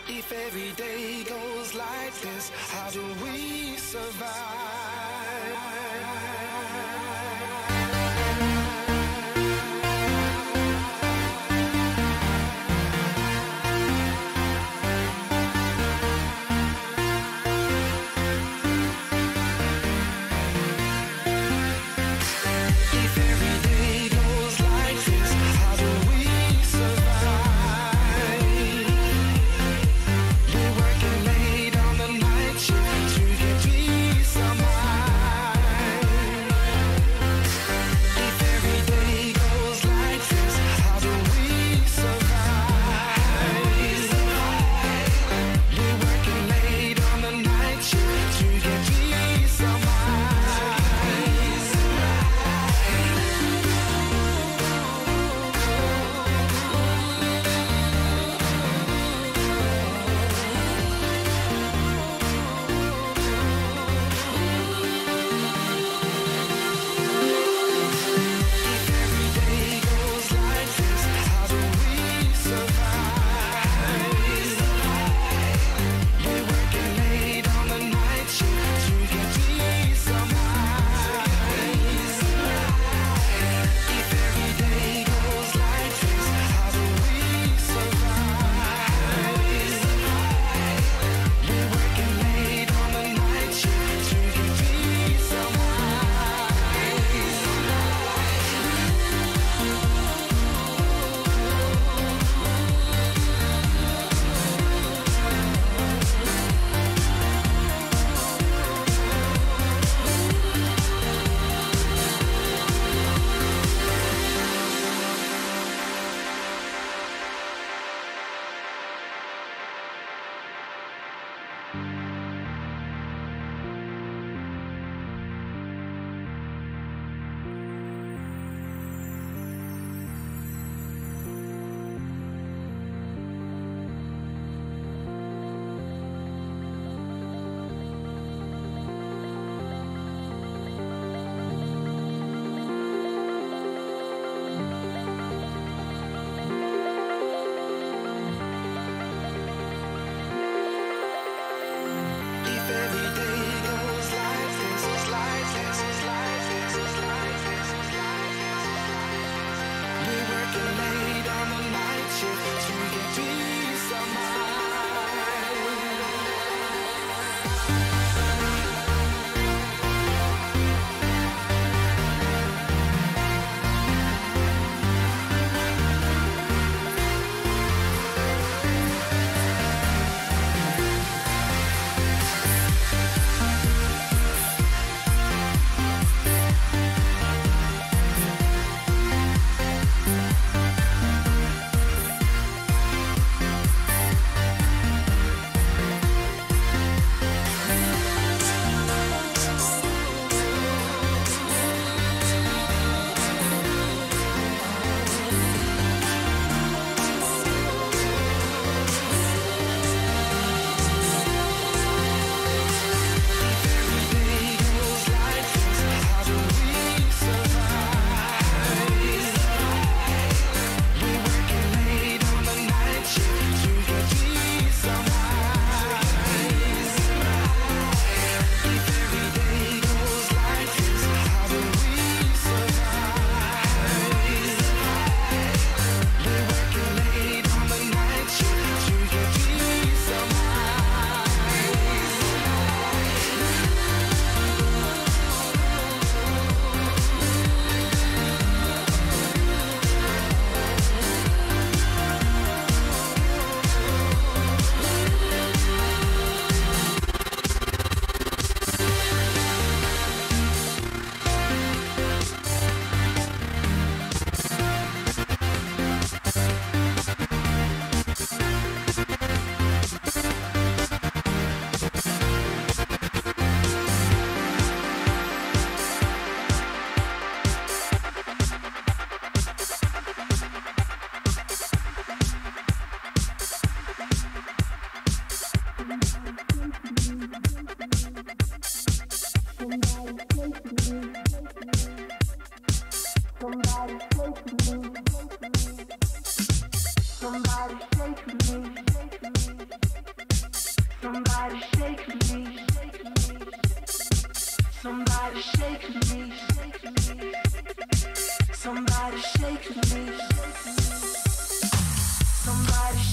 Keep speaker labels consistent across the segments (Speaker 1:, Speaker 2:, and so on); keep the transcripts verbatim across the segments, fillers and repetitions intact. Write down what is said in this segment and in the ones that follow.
Speaker 1: If every day goes like this, how do we survive?
Speaker 2: Somebody say to me, somebody say to me, say to me.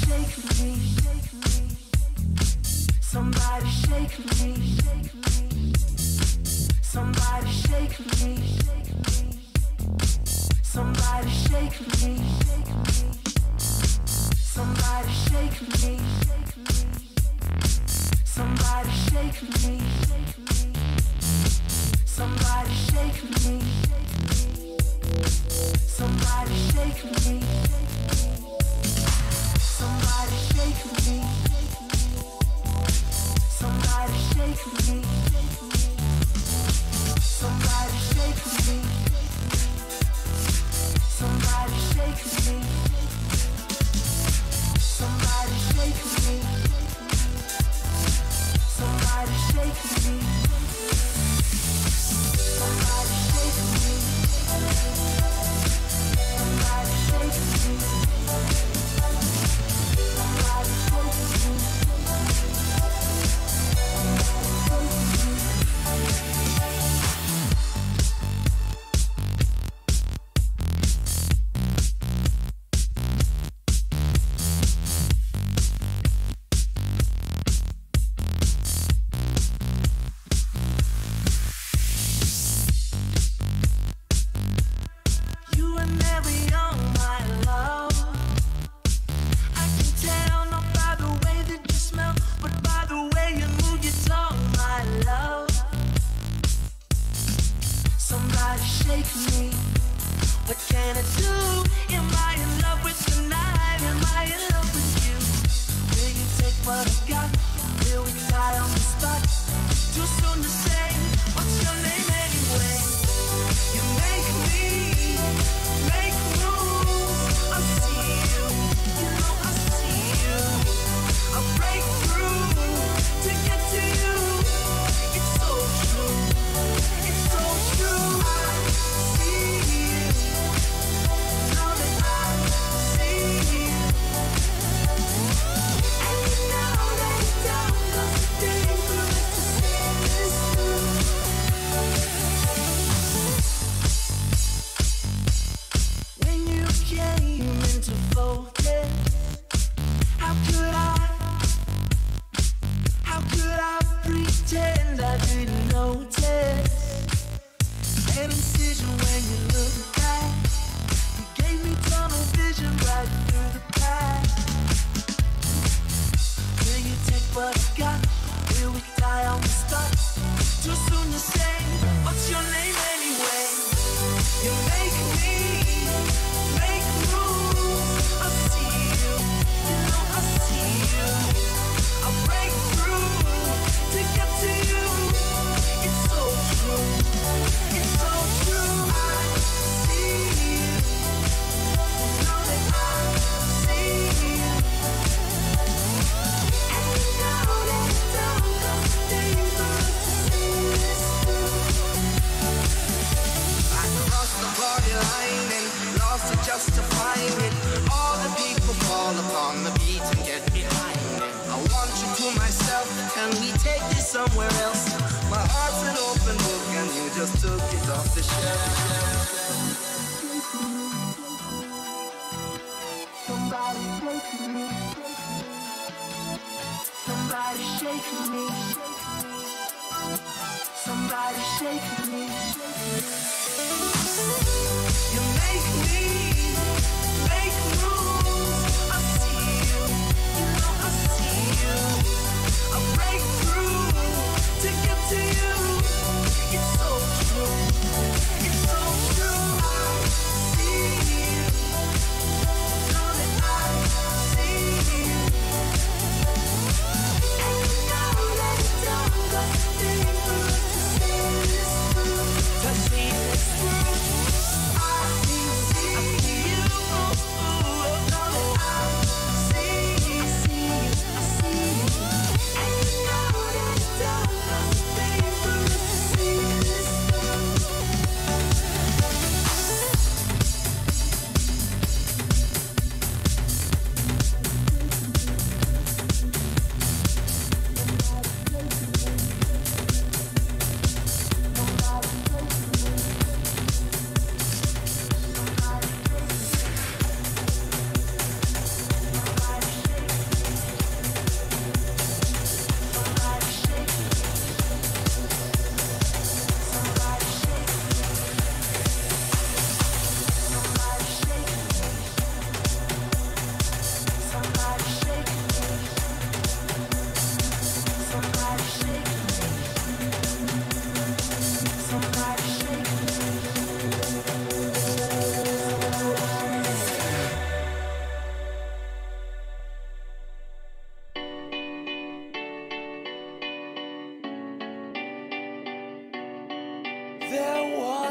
Speaker 2: Touch me, it's true. I feel you. Ooh, ooh, ooh,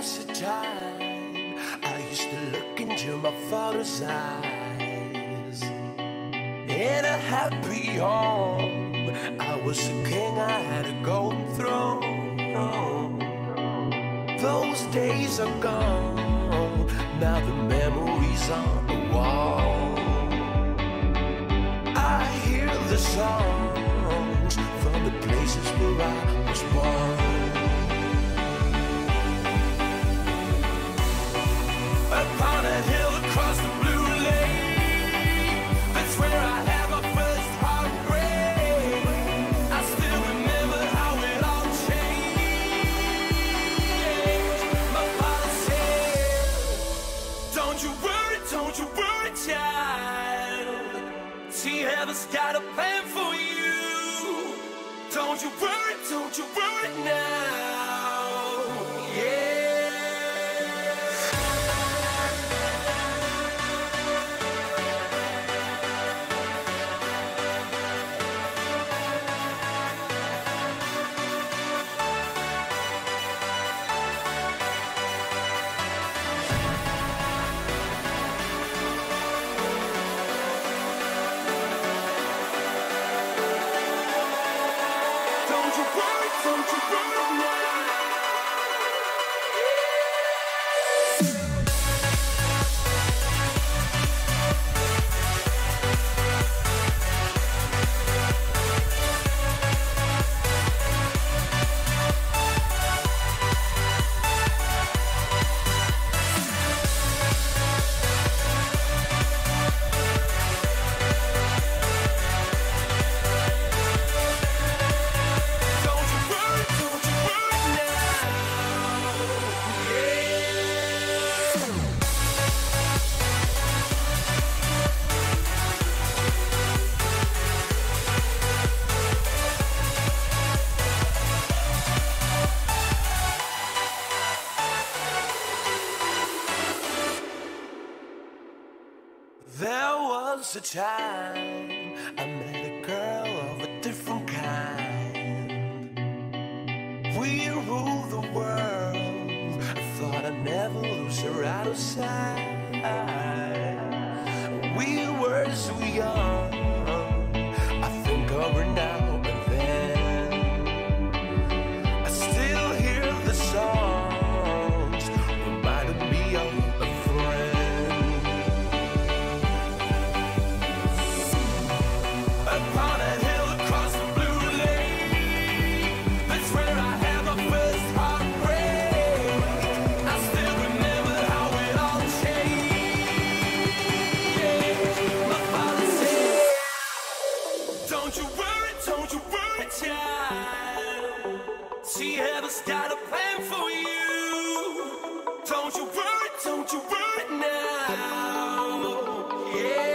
Speaker 1: was a time I used to look into my father's eyes. In a happy home, I was a king, I had a golden throne. Those days are gone, now the memories on the wall. I hear the songs from the places where I was born. Upon a hill across the blue lake, that's where I had my first heartbreak. I still remember how it all changed. My father said, don't you worry, don't you worry, child. See, heaven's got a plan for you. Don't you worry, don't you worry now. Yeah. There was a time I met a girl of a different kind. We ruled the world. I thought I'd never lose her out of sight. We were so young. I think of her now and then. I still hear the songs reminding me of a friend. Upon a hill across the blue lake, that's where I had my first heartbreak. I still remember how it all changed. My father said, don't you worry, don't you worry, child. See, heaven's got a plan for you. Don't you worry, don't you worry now. Yeah.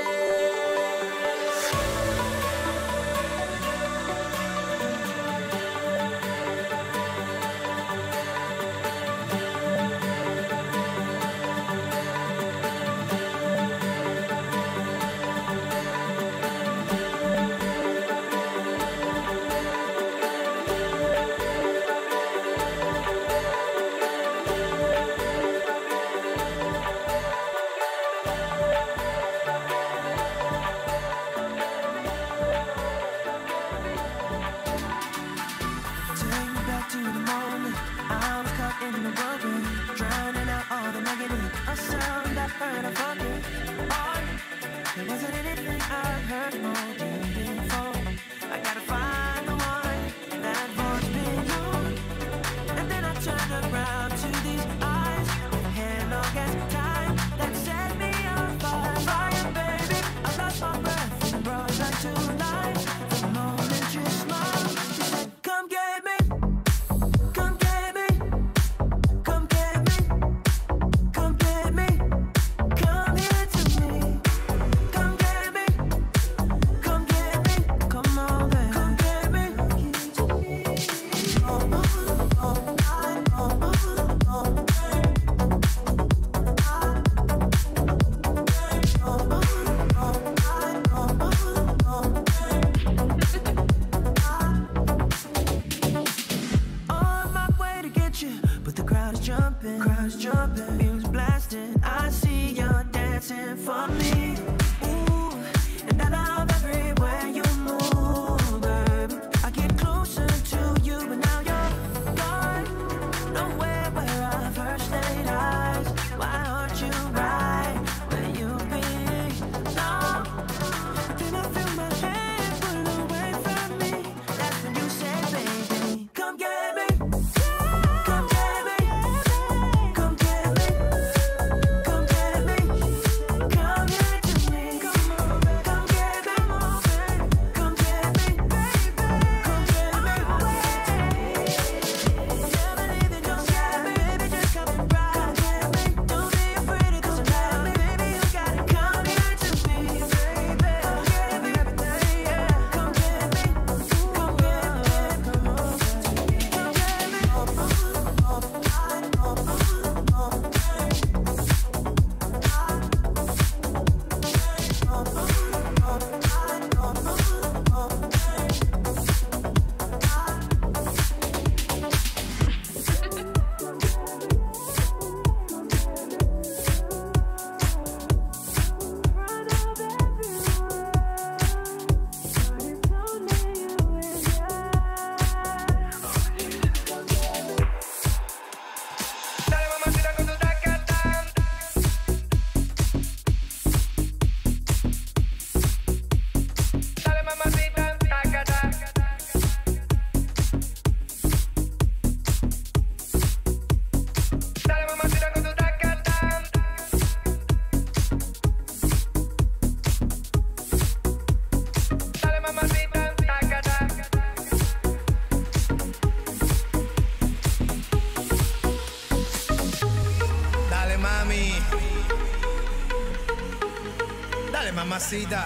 Speaker 2: mamacita.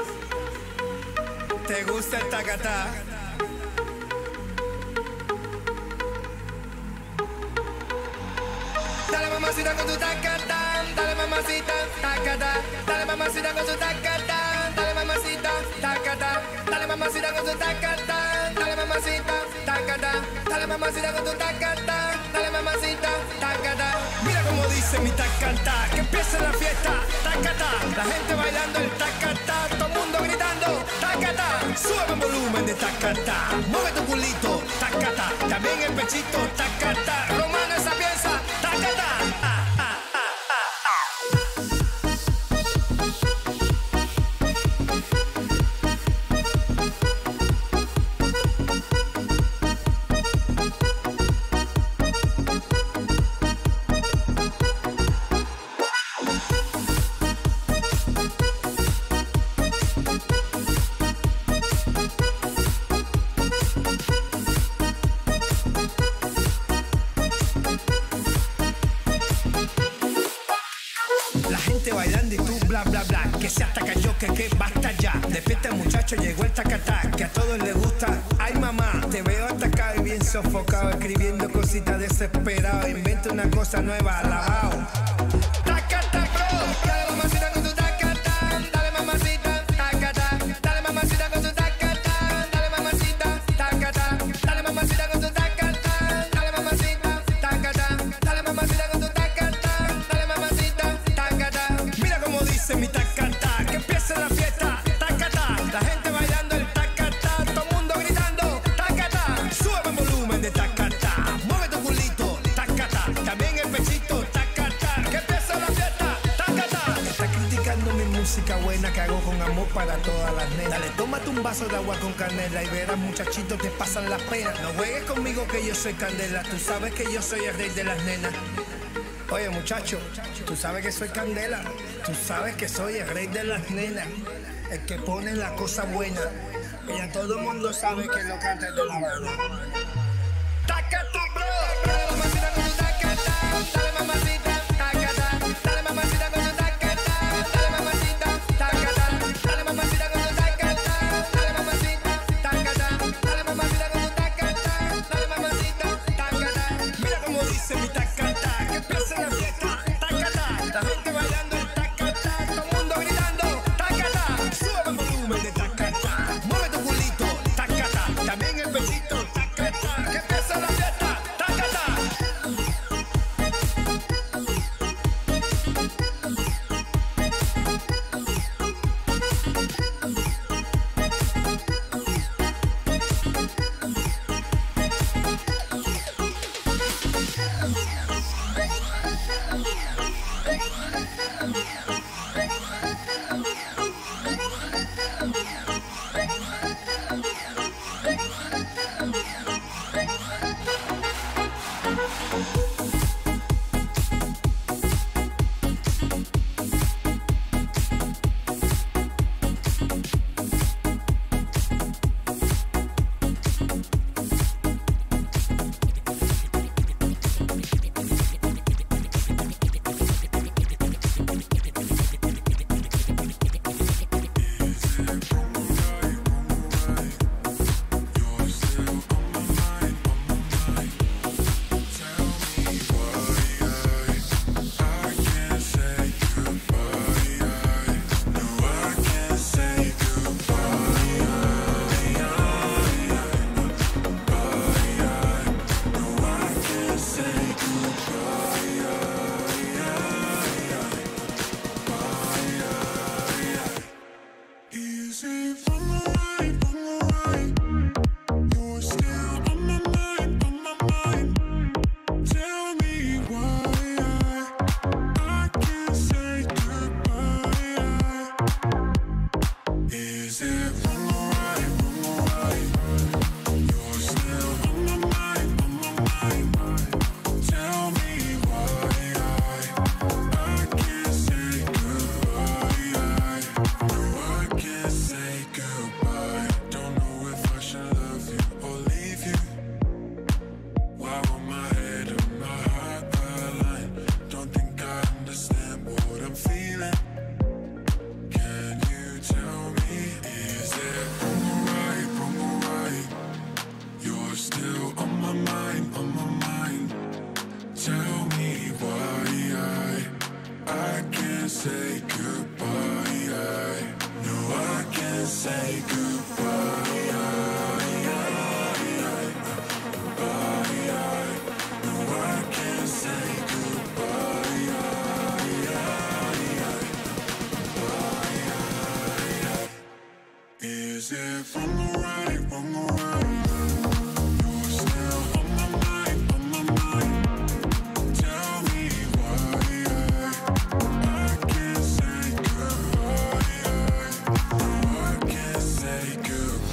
Speaker 2: ¿Te gusta el tacatá? Dale mamacita con tu tacatá, dale mamacita, tacatá, dale mamacita con tu tacatá, dale mamacita, tacatá, dale mamacita con tu tacatá, dale mamacita, tacatá, dale mamacita con tu tacatá, dale mamacita, tacatá. Mira cómo dice mi tacatá, que empiece la fiesta, tacatá, la gente bailando el tacatá, todo el mundo gritando, tacatá, sube el volumen de tacatá, mueve tu culito, tacatá, también el pechito, tacatá, romano esa pieza, tacatá. Ah, ah, ah, ah, la gente bailando y tú bla bla bla, que se ataca yo, que que basta ya. Despierta muchacho, llegó el tacatá, que a todos les gusta. Ay mamá, te veo atacado y bien sofocado, escribiendo cositas desesperado. Inventa una cosa nueva, alabao. Tacatá, bro, dale mamacita con tu tacatá, dale mamacita, tacatá, dale mamacita con tu tacatá, dale mamacita, tacatá, dale mamacita con tu tacatá, dale mamacita, tacatá, dale mamacita con tu tacatá, dale mamacita, tacatá. Mira cómo dice mi tacatá, que empiece la fiesta, tacatá, la gente bailando el tacatá, todo el mundo gritando, tacatá, sube el volumen de tacatá, mueve tu culito, tacatá, también el pechito, tacatá, que empiece la fiesta, tacatá. Está criticando mi música buena que hago con amor para todas las nenas. Dale, tómate un vaso de agua con canela y verás muchachitos te pasan las penas. No juegues conmigo que yo soy candela, tú sabes que yo soy el rey de las nenas. Oye muchacho, tú sabes que soy candela, tú sabes que soy el rey de las nenas, el que pone la cosa buena, y ya todo el mundo sabe que lo canta de la buena. Tacatá, bro, dale mamacita con tu tacatá, dale mamacita, tacatá, dale mamacita con tu tacatá, dale mamacita, tacatá, dale mamacita con tu tacatá, dale mamacita, tacatá, dale mamacita con tu tacatá, dale mamacita, tacatá. Mira cómo dice mi tacatá, que empiece la fiesta, tacatá, la gente bailando el tacatá, todo el mundo gritando, tacatá, sube el volumen de tacatá, mueve tu culito, tacatá, también el pechito, tacatá, que empiece la fiesta, tacatá. Don't
Speaker 1: say goodbye. No, I can't say goodbye. Is it from the right, from the right? You're still on my mind, on my mind. Tell me why I can't say goodbye. No, I can't say goodbye.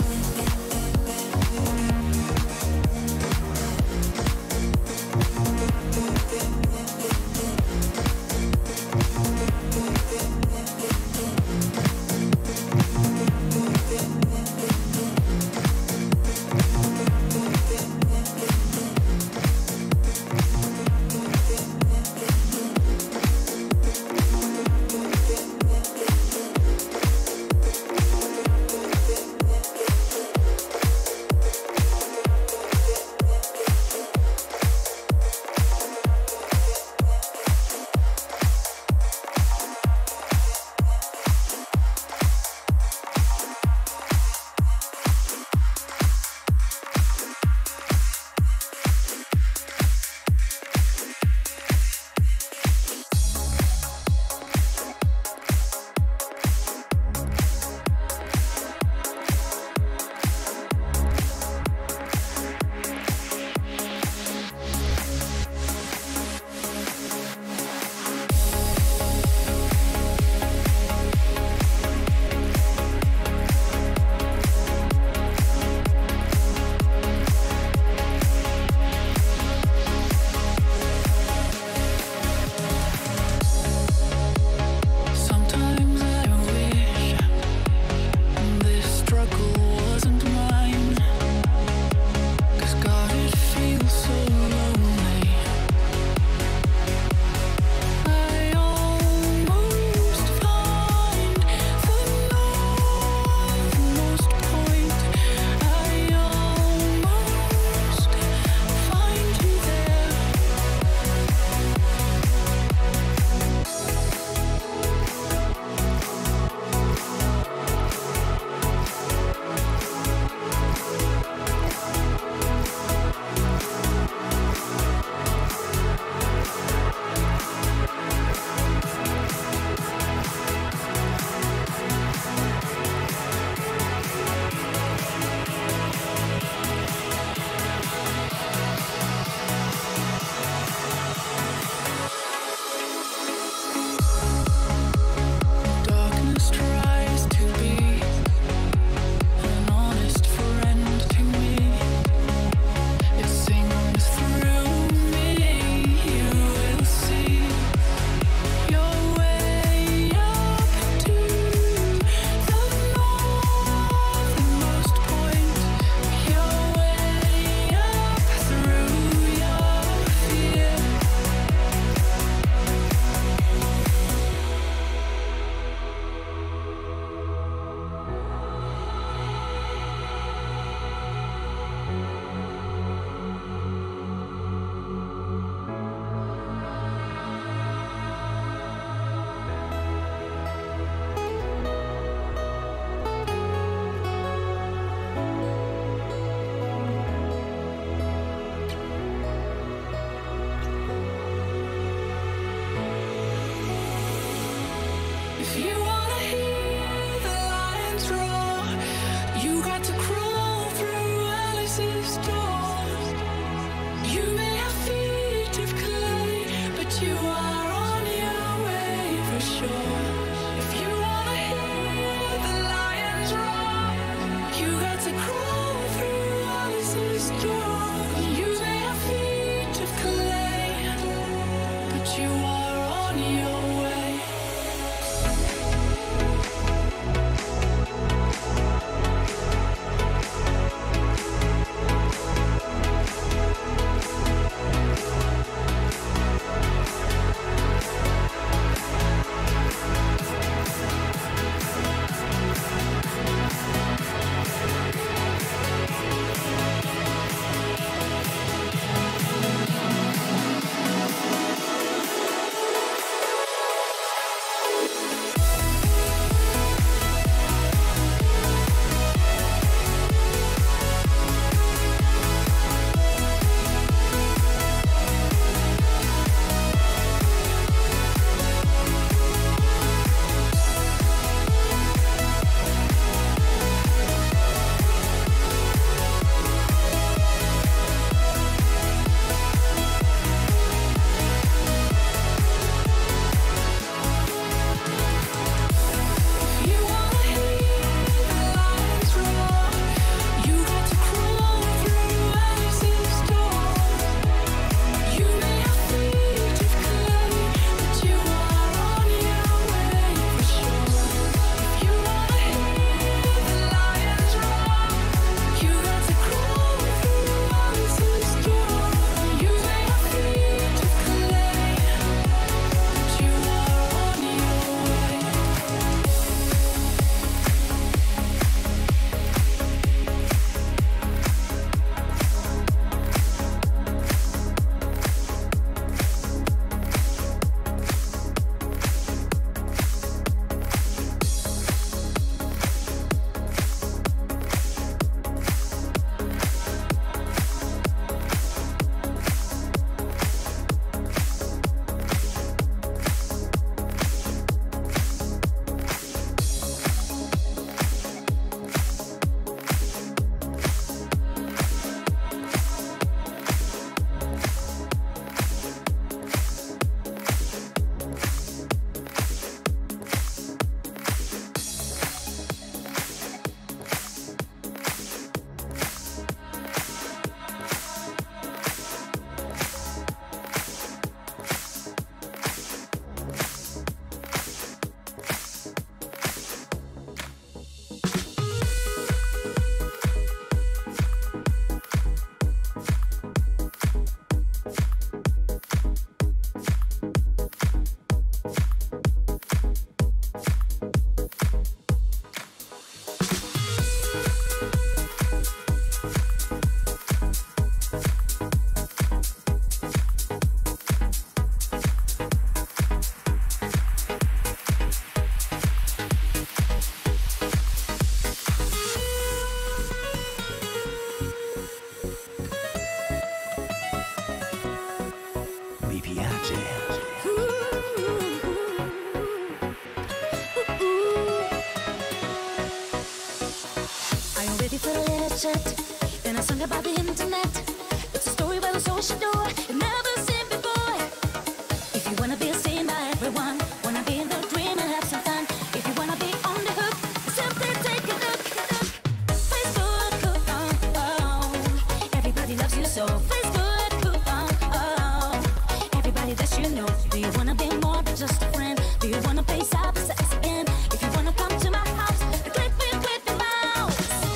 Speaker 3: Are you ready for a little chat? Then I sung about the internet. It's a story about a social door you've never seen before. If you wanna be seen by everyone, wanna be in the dream and have some fun. If you wanna be on the hook, simply take a look. Facebook, oh, oh, everybody loves you so. Facebook, oh, oh, everybody that you know. Do you wanna be more than just a friend? Do you wanna play cyber sex again? If you wanna come to my house, click me with the mouse.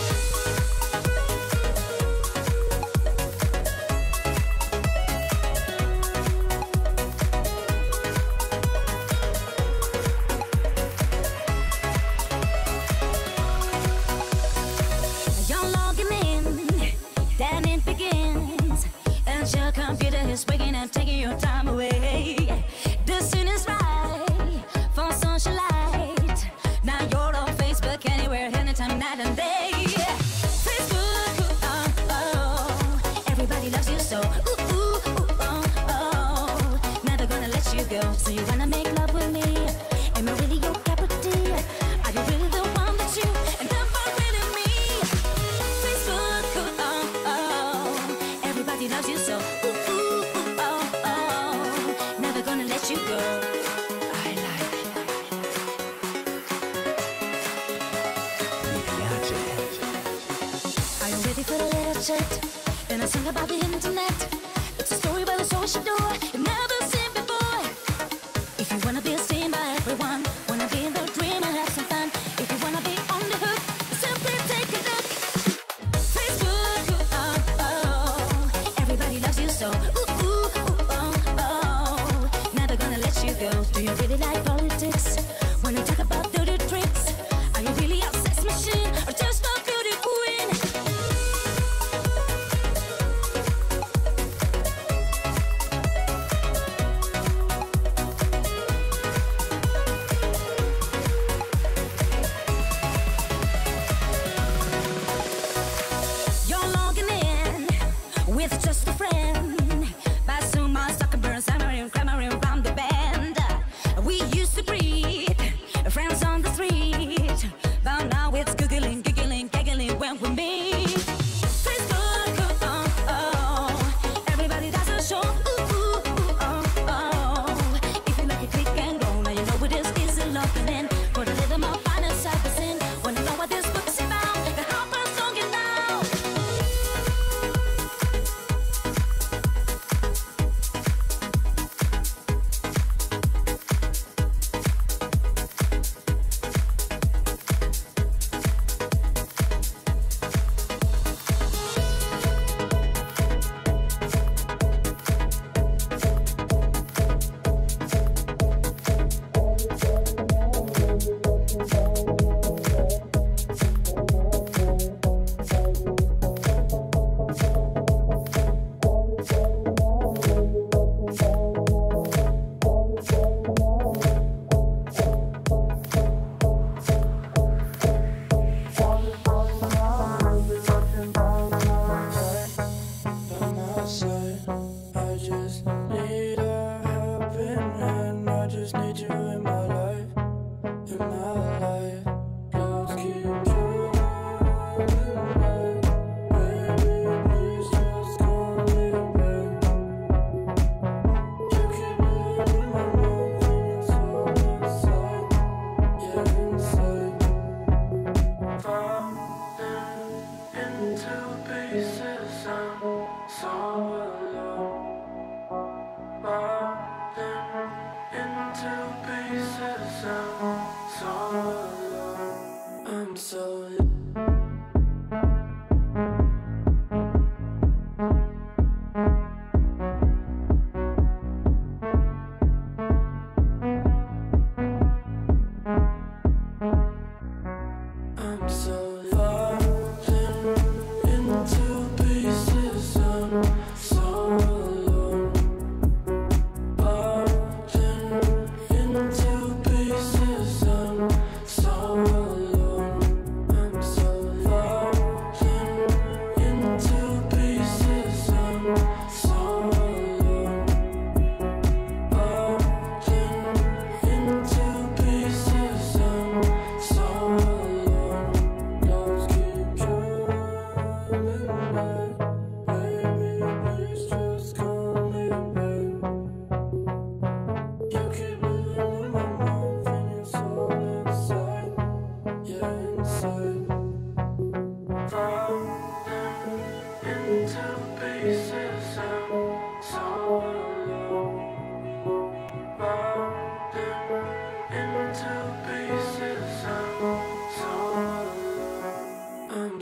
Speaker 3: You're logging in, then it begins. As your computer is waking and taking your time away. The scene is right for socialite. Now you're on Facebook anywhere, anytime, night and day. Facebook, oh, oh, everybody loves you so. Ooh, ooh, ooh, oh, oh, never gonna let you go. So you wanna make love with me? Am I really your cup of tea? Are you really the one that you and never really me? Facebook, oh, oh, everybody loves you so. Ooh, ooh, ooh, oh, oh, never gonna let you go. I like it. Are you ready for a little chat? Then I sing about the internet. It's a story about a social door you've never seen before. If you wanna be seen by everyone, wanna be in the dream and have some fun. If you wanna be on the hook, simply take a look. Facebook, oh, oh, everybody loves you so. Ooh, ooh, ooh, oh, oh, never gonna let you go. Do you really like politics? Wanna talk about dirty tricks? Are you really a sex machine or just a beauty queen? You're logging in with just a friend. By Zoom, my Zuckerberg, Xamarin, Clamoring around the band. We used to greet friends on the street, but now it's googling, giggling, giggling when we meet. Facebook, oh, oh, everybody does a show. Ooh, ooh, ooh, oh, oh. If you like it, click and go. Now you know what it is, easy logging in. Put a little more fun and cyphers in. Wanna know what this book's about? The Harper's song it now.
Speaker 4: I just need a helping hand. I just need you in my life, in my life. Let's keep trying, baby. Please just call me back. You keep me in my mind, feeling so inside, yeah, inside. Falling into pieces, I'm so alone. Falling into pieces, I'm so alone. I'm so alone. I'm so falling into pieces, I'm so alone. Falling into pieces, I'm so alone. I'm so falling into pieces, I'm so alone. Falling into pieces, I'm so alone.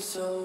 Speaker 4: so